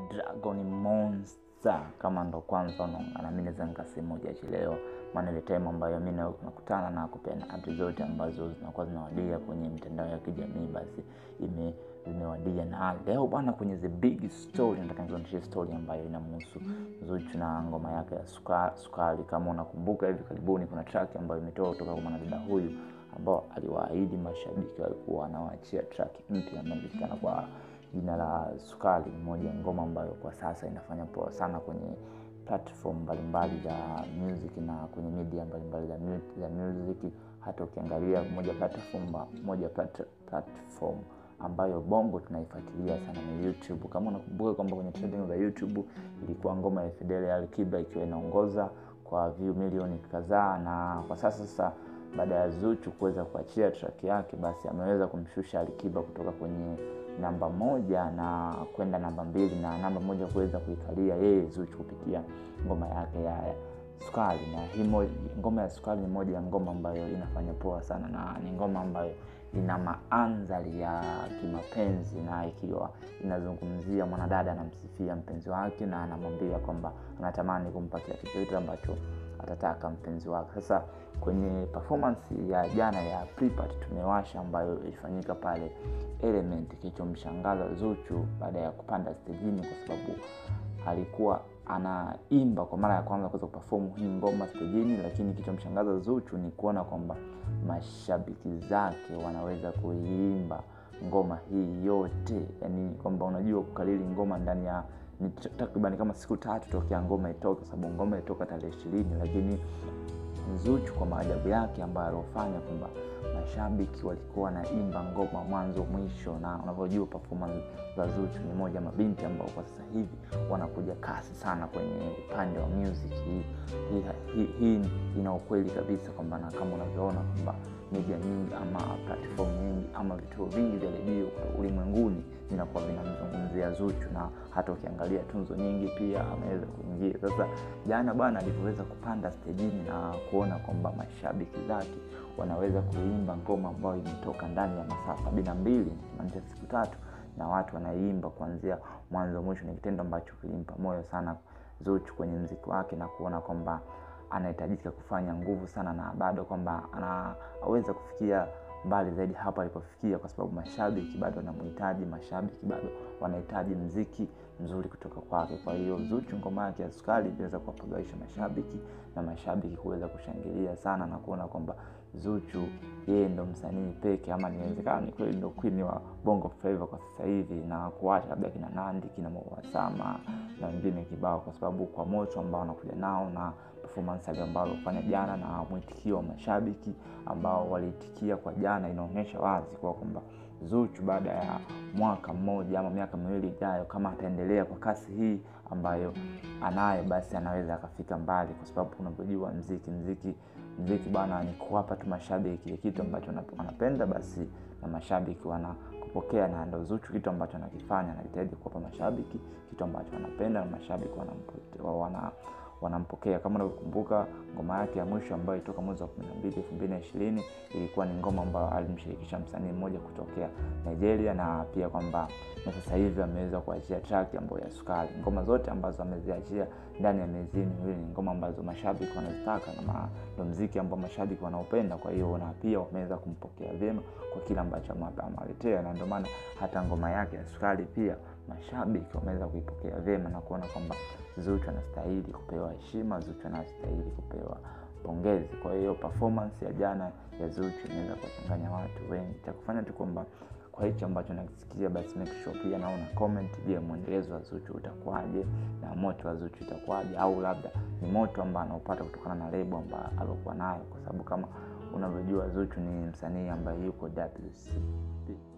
Dragon Monster. Kama ndo kwanza unaungana mimi naweza nikasema leo, maana ile time ambayo mimi nakutana na kupeana update zote ambazo zinakuwa zinawadia kwenye mitandao ya kijamii, basi imewadia na leo bwana kwenye the big story. Nataka nikuonyeshe story ambayo inamhusu Zuchu na ngoma yake ya Sukari. Kama unakumbuka hivi karibuni kuna track ambayo imetoka kutoka kwa mwanadada huyu ambao aliwaahidi mashabiki walikuwa anawaachia track mpya ambayo inajulikana kwa jina la Sukari, moja ngoma ambayo kwa sasa inafanya poa sana kwenye platform mbalimbali za music na kwenye media mbalimbali za music. Hata ukiangalia moja platform ambayo bongo tunaifuatilia sana ni YouTube. Kama unakumbuka kwamba kwenye trending za YouTube ilikuwa ngoma ya Fidele Alikiba ikiwa inaongoza kwa view milioni kadhaa, na kwa sasa baada ya Zuchu kuweza kuachia track yake, basi ameweza kumshusha Alikiba kutoka kwenye namba 1 na kwenda namba 2, na namba 1 kuweza kuikalia yeye Zuchu kupitia ngoma yake ya Sukari. Na hii ngoma ya Sukari ni moja ya ngoma ambayo inafanya poa sana, na ni ngoma ambayo ina maanzali ya kimapenzi, na ikiwa inazungumzia mwanadada anamsifia mpenzi wake na anamwambia kwamba anatamani kumpa kila kitu ambacho atataka mpenzi wake. Sasa kwenye performance ya jana ya pre-party tumewasha ambayo ilifanyika pale Element, kilichomshangaza Zuchu baada ya kupanda stage kwa sababu alikuwa anaimba kwa mara ya kwanza kuweza kuperform hii ngoma stage, lakini kilichomshangaza Zuchu ni kuona kwamba mashabiki zake wanaweza kuiimba ngoma hii yote. Yani kwamba unajua kukalili ngoma ndani ya takriban kama siku 3 tokea ngoma itoke, sababu ngoma itoka tarehe 20, lakini Zuchu kwa maajabu yake ambayo alofanya kwamba mashabiki walikuwa wanaimba ngoma mwanzo mwisho. Na unavyojua performance za Zuchu ni moja mabinti ambao kwa sasa hivi wanakuja kasi sana kwenye upande wa music. Hii ina ukweli kabisa kwamba, na kama unavyoona kwamba media nyingi ama platform nyingi ama vituo vingi vya redio ulimwenguni vinakuwa vinamzungumzia Zuchu, na hata ukiangalia tunzo nyingi pia ameweza kuingia. Sasa jana bwana alipoweza kupanda stage na kuona kwamba mashabiki zake wanaweza kuimba ngoma ambayo imetoka ndani ya masaa 72, maanisha siku 3, na watu wanaimba kuanzia mwanzo mwisho, ni kitendo ambacho kilimpa moyo sana Zuchu kwenye muziki wake, na kuona kwamba anahitajika kufanya nguvu sana na bado kwamba anaweza kufikia mbali zaidi hapa alipofikia, kwa sababu mashabiki bado wanamhitaji, mashabiki bado wanahitaji muziki mzuri kutoka kwake. Kwa hiyo Zuchu ngoma yake ya Sukari iliweza kuwapagawisha mashabiki, na mashabiki kuweza kushangilia sana na kuona kwamba Zuchu yeye ndo msanii pekee, ama inawezekana ni kweli ndo queen wa Bongo Flava kwa sasa hivi, na kuacha labda kina Nandi, kina Mwasama na wengine kibao, kwa sababu kwa moto ambao wanakuja nao na performance ambayo alifanya jana na mwitikio wa mashabiki ambao waliitikia kwa jana, inaonyesha wazi kwa kwamba Zuchu baada ya mwaka mmoja ama miaka 2 ijayo, kama ataendelea kwa kasi hii ambayo anayo, basi anaweza akafika mbali, kwa sababu unapojua muziki bana ni kuwapa tu mashabiki kile kitu ambacho wanapenda, basi na mashabiki wanakupokea. Na ndio Zuchu kitu ambacho anakifanya, anajitahidi kuwapa mashabiki kitu ambacho wanapenda, na mashabiki wanampokea. Kama unakumbuka ngoma yake ya mwisho ambayo ilitoka mwezi wa 12 2020 ilikuwa ni ngoma ambayo alimshirikisha msanii mmoja kutokea Nigeria, na pia kwamba na sasa hivi ameweza kuachia track ambayo ya Sukari. Ngoma zote ambazo ameziachia ndani ya miezi hii ni ngoma ambazo mashabiki wanazitaka, na ndio muziki ambao mashabiki wanaupenda. Kwa hiyo na pia wameweza kumpokea vyema kwa kila ambacho amewaletea, na ndio maana hata ngoma yake ya Sukari pia mashabiki wameweza kuipokea vyema na kuona kwamba Zuchu anastahili kupewa heshima, Zuchu anastahili kupewa pongezi. Kwa hiyo performance ya jana ya Zuchu inaweza kuwachanganya watu wengi. Cha kufanya tu kwamba kwa hicho ambacho nakisikia, basi make sure pia naona comment, je, muendelezo wa Zuchu utakuwaje na moto wa Zuchu utakuwaje, au labda ni moto ambao anaupata kutokana na lebo ambayo alikuwa nayo, kwa sababu kama unavyojua Zuchu ni msanii ambaye yuko WCB.